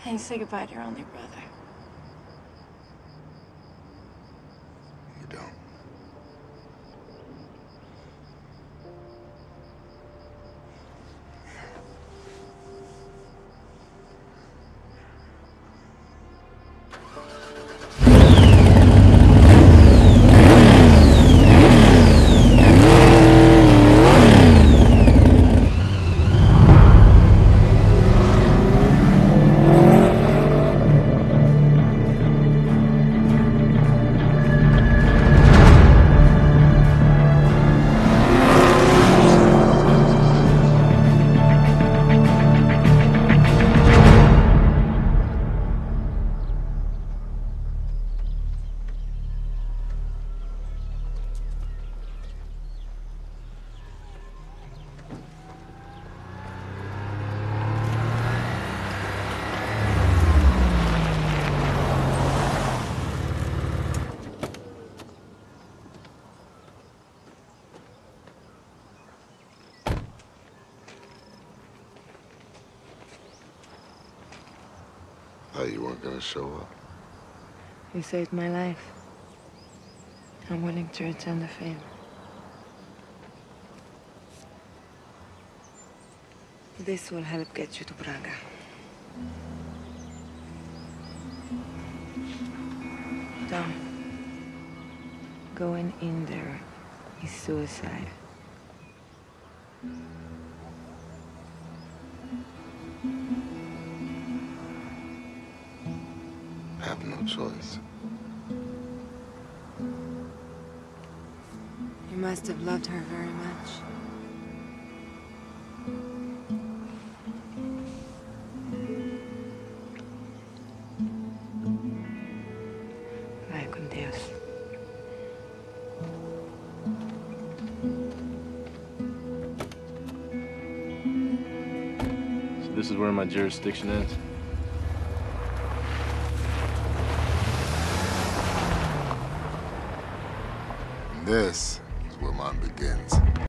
And you say goodbye to your only brother. You don't. Thought you weren't gonna show up. You saved my life. I'm willing to return the favor. This will help get you to Braga. Don't. Going in there is suicide. I have no choice. You must have loved her very much. Vaya con Dios. So this is where my jurisdiction ends? This is where mine begins.